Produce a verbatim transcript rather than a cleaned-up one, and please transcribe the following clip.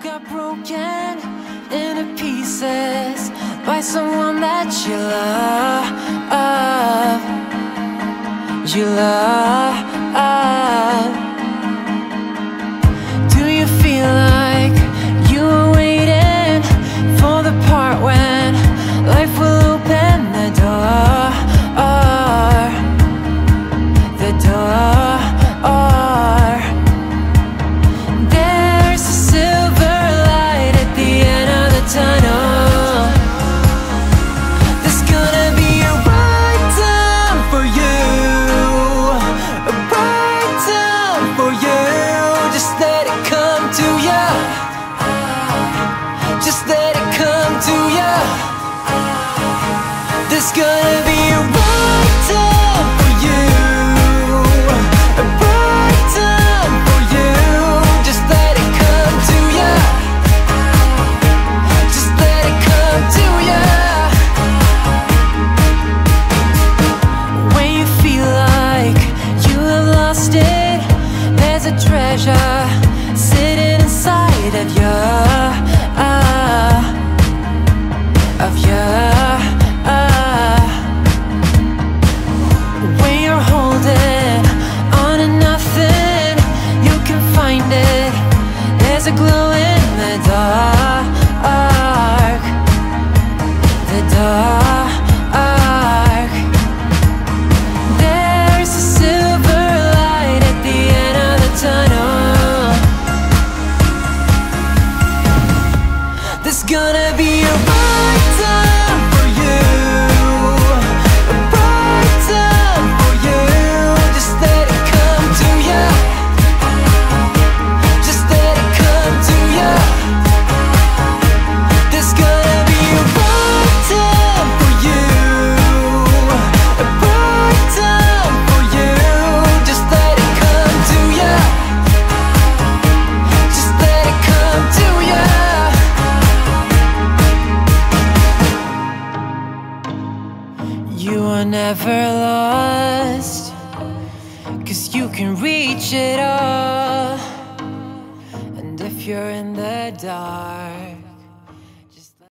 got broken into pieces by someone that you love, you love. Do you feel like you were waiting for the part when life will open the door, the door? There's a silver light at the end of the tunnel. There's gonna be a right time for you, a right time for you. Just let it come to you. Just let it come to you. There's gonna be a right time for you, a right time for you. Just let it come to you. Just let it come to you. When you feel like you have lost it, there's a treasure sitting inside of you, uh, of you, uh. When you're holding on to nothing, you can find it. There's a glow in the dark, the dark. There's a silver light at the end of the tunnel. There's gonna be a right time for you, a right time for you. Just let it come to you. Just let it come to you. There's gonna be a right time for you, a right time for you. Just let it come to you. Just let it come to you. You are never lost, 'cause you can reach it all. And if you're in the dark,